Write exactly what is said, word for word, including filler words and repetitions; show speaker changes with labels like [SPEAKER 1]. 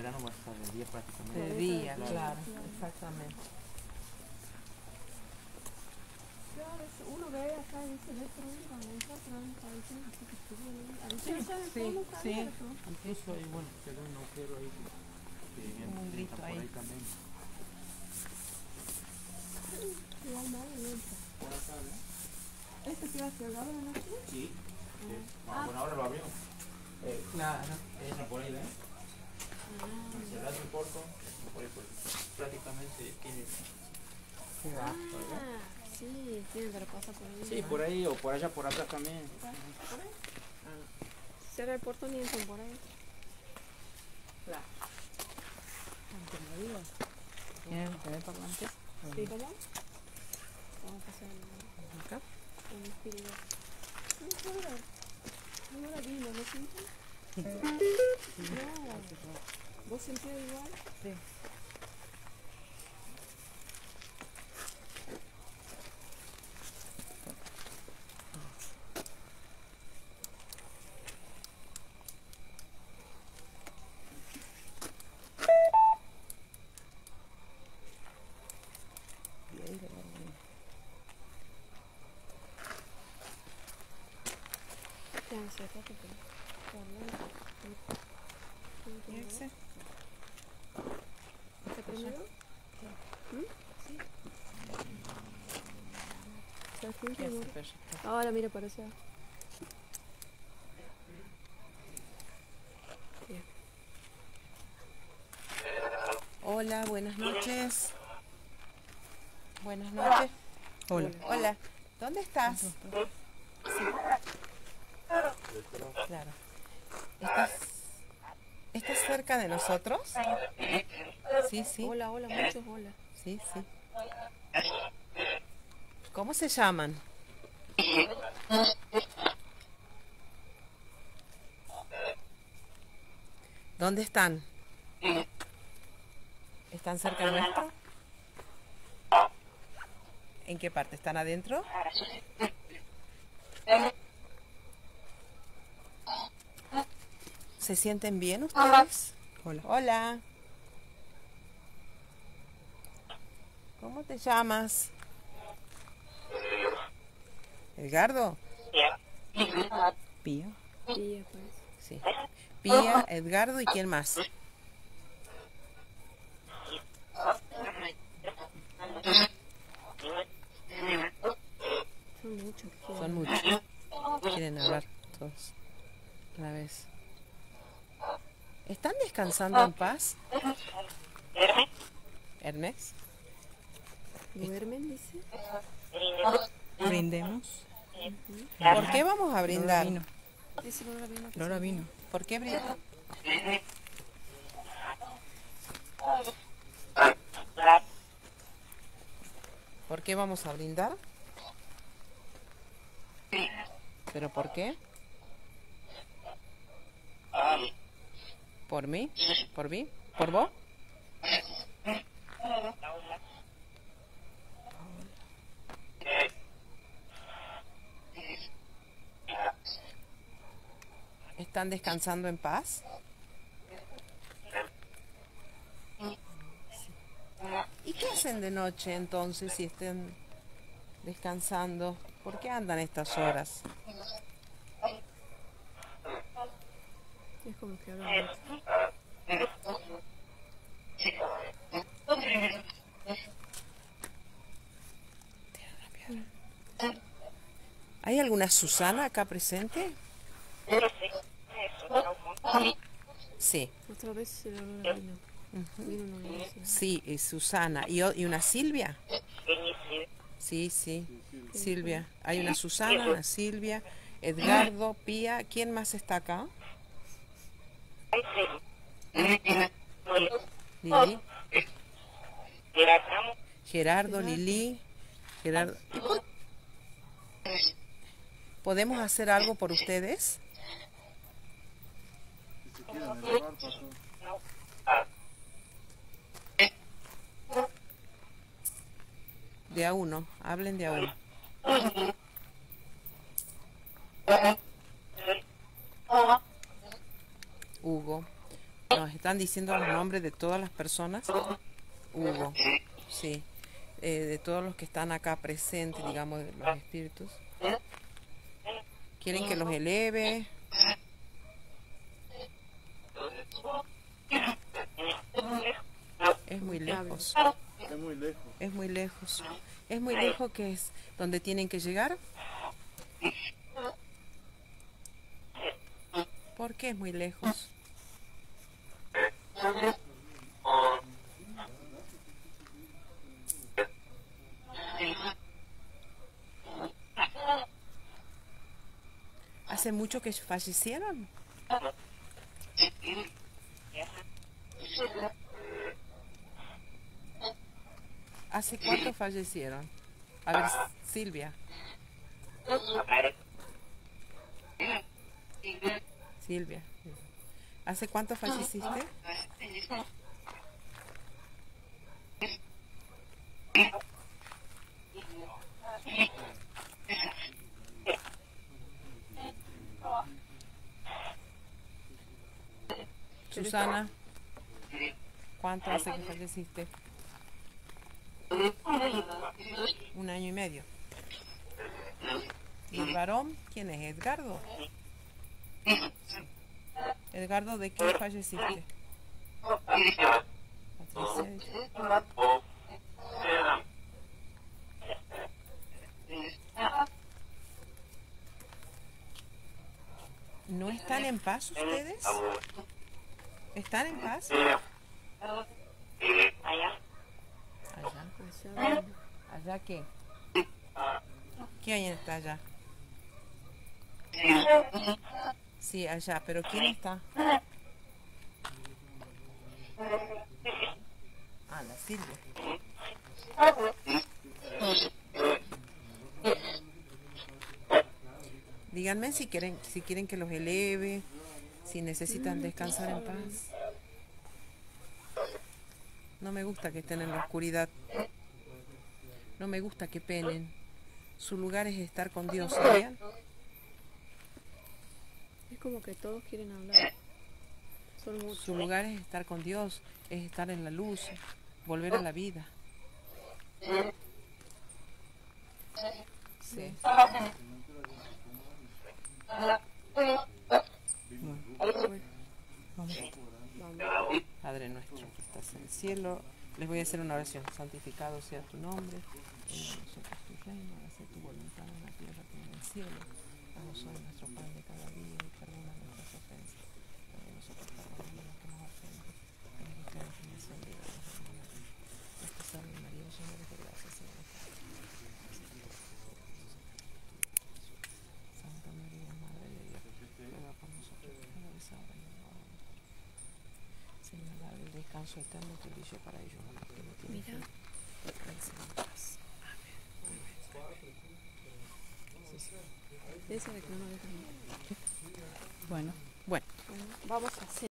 [SPEAKER 1] verano va a estar de día prácticamente.
[SPEAKER 2] De día, claro, claro, exactamente.
[SPEAKER 3] Uno ve acá y dice, pero cuando entra tranca, dicen así que estuvo ahí. A veces
[SPEAKER 2] Sí,
[SPEAKER 3] no sabe
[SPEAKER 2] sí,
[SPEAKER 3] cómo está
[SPEAKER 2] sí.
[SPEAKER 3] abierto.
[SPEAKER 1] Incluso ahí, bueno, quedó un agujero ahí que, que
[SPEAKER 2] Un
[SPEAKER 1] entra
[SPEAKER 2] grito
[SPEAKER 1] por
[SPEAKER 2] ahí.
[SPEAKER 1] ahí también.
[SPEAKER 3] Igual mal, entra.
[SPEAKER 1] Por acá, ¿no?
[SPEAKER 3] ¿Este que va cerrado de la noche?
[SPEAKER 1] Sí. Sí. Ah, bueno, ahora lo abrimos. Eh,
[SPEAKER 2] Claro.
[SPEAKER 1] entra por ahí, ¿ves?
[SPEAKER 3] Ah,
[SPEAKER 1] Cerrar el porto, por ahí, por ahí. Prácticamente tiene.
[SPEAKER 2] Se va.
[SPEAKER 3] ah, sí, tiene que pasar por ahí.
[SPEAKER 1] Sí, por ahí o por allá, por atrás también.
[SPEAKER 3] ¿Por ahí? Ah. Cierra el portón y entran por ahí.
[SPEAKER 2] Claro.
[SPEAKER 4] ¿Tienen tener parlantes?
[SPEAKER 3] ¿Sí, cómo? Vamos a pasar
[SPEAKER 2] Acá.
[SPEAKER 3] en el espíritu. No, ahora, ahora vino, ¿no sientes? No. ¿Vos sentís igual?
[SPEAKER 2] Sí.
[SPEAKER 3] Ya, se está porque
[SPEAKER 2] Ese.
[SPEAKER 3] ¿Está prendido? ¿Mm? Sí. ¿Está
[SPEAKER 2] ¿Qué
[SPEAKER 3] junto,
[SPEAKER 2] hace,
[SPEAKER 3] amor?
[SPEAKER 2] perro?
[SPEAKER 3] Ahora mira para allá. Bien.
[SPEAKER 2] Hola, buenas noches. Buenas noches.
[SPEAKER 4] Hola.
[SPEAKER 2] Hola. ¿Dónde estás? Sí. Claro. ¿Estás, ¿Estás cerca de nosotros? Sí, sí.
[SPEAKER 3] Hola, hola, muchos hola.
[SPEAKER 2] Sí, sí. ¿Cómo se llaman? ¿Dónde están? ¿Están cerca nuestro? ¿En qué parte? ¿Están adentro? ¿Se sienten bien ustedes?
[SPEAKER 4] Hola.
[SPEAKER 2] Hola. ¿Cómo te llamas? ¿Edgardo?
[SPEAKER 4] Pía.
[SPEAKER 3] Pía, pues.
[SPEAKER 2] Sí. Pía, Edgardo y ¿quién más?
[SPEAKER 3] Son muchos. que
[SPEAKER 2] Son muchos. Quieren hablar todos a la vez. ¿Están descansando en paz? ¿Hermes?
[SPEAKER 3] ¿Duermen, dice?
[SPEAKER 4] Brindemos.
[SPEAKER 2] ¿Por qué vamos a
[SPEAKER 4] Flora
[SPEAKER 2] brindar?
[SPEAKER 4] vino.
[SPEAKER 3] Dice Flora vino.
[SPEAKER 4] Flora vino.
[SPEAKER 2] ¿Por qué brindar? ¿Por qué vamos a brindar? ¿Pero por qué? ¿Por mí? ¿Por mí? ¿Por vos? ¿Están descansando en paz? ¿Y qué hacen de noche entonces si estén descansando? ¿Por qué andan estas horas?
[SPEAKER 3] Es como que hablan mucho.
[SPEAKER 2] ¿Hay alguna Susana acá presente? Sí.
[SPEAKER 3] Otra vez el olor a vino. Vino no lo dice.
[SPEAKER 2] Sí, es Susana. ¿Y, o- y una Silvia? Sí, sí, Silvia. Hay una Susana, una Silvia, Edgardo, Pía. ¿Quién más está acá? Lili. Gerardo, Lili. Gerardo. ¿Y por- ¿Podemos hacer algo por ustedes?
[SPEAKER 1] Si se quieren elevar, pasó.
[SPEAKER 2] De a uno, hablen de a uno. Hugo. Nos está Están diciendo los nombres de todas las personas. Hugo, sí. Eh, de todos los que están acá presentes, digamos, de los espíritus. ¿Quieren que los eleve? Es muy lejos.
[SPEAKER 1] Es muy lejos.
[SPEAKER 2] Es muy lejos. Es muy lejos, que es donde tienen que llegar. ¿Por qué es muy lejos? ¿Hace mucho que fallecieron? ¿Hace cuánto fallecieron? A ver, Silvia. Silvia. ¿Hace cuánto falleciste? Susana, ¿cuánto hace que falleciste? Un año y medio. ¿Y el varón? ¿Quién es? ¿Edgardo? ¿Edgardo, de qué falleciste? Patricia. ¿No están en paz ustedes? ¿Están en paz? Allá. ¿Allá? ¿Allá qué? ¿Quién está allá? Sí, allá, pero ¿quién está? Ah, la Silvia. Díganme si quieren, si quieren que los eleve, si necesitan descansar en paz. No me gusta que estén en la oscuridad. No me gusta que penen. Su lugar es estar con Dios, ¿sabían?
[SPEAKER 3] Es como que todos quieren hablar. Son muchos.
[SPEAKER 2] Su lugar es estar con Dios, es estar en la luz, volver a la vida. Sí. Padre nuestro que estás en el cielo, les voy a hacer una oración. Santificado sea tu nombre, venga a nosotros tu reino, hágase tu voluntad en la tierra como en el cielo. Danos hoy nuestro pan de cada día y perdona nuestras ofensas, también nosotros perdonamos a los que nos ofenden. No nos dejes caer en tentación, líbranos del mal. Dios te salve María, llena eres de gracia, Señor es contigo. Santa María, Madre de Dios, ruega por nosotros pecadores, ahora y en la hora de nuestra muerte. Señor, dale el descanso eterno que brille para ellos, a los que no tienen fe. Descansen en paz. Amén.
[SPEAKER 3] Esa de que no me dejan.
[SPEAKER 4] Bueno.
[SPEAKER 2] Bueno,
[SPEAKER 3] Vamos a hacer.